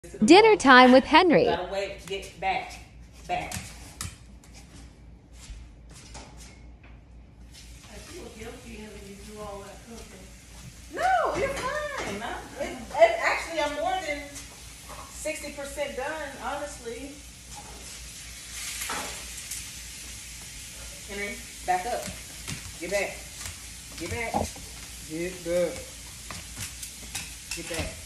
Dinner time with Henry. You gotta wait. Get back. Back. I feel guilty having you do all that cooking. No, you're fine. Actually, I'm more than 60% done, honestly. Henry, back up. Get back. Get back. Get back. Get back.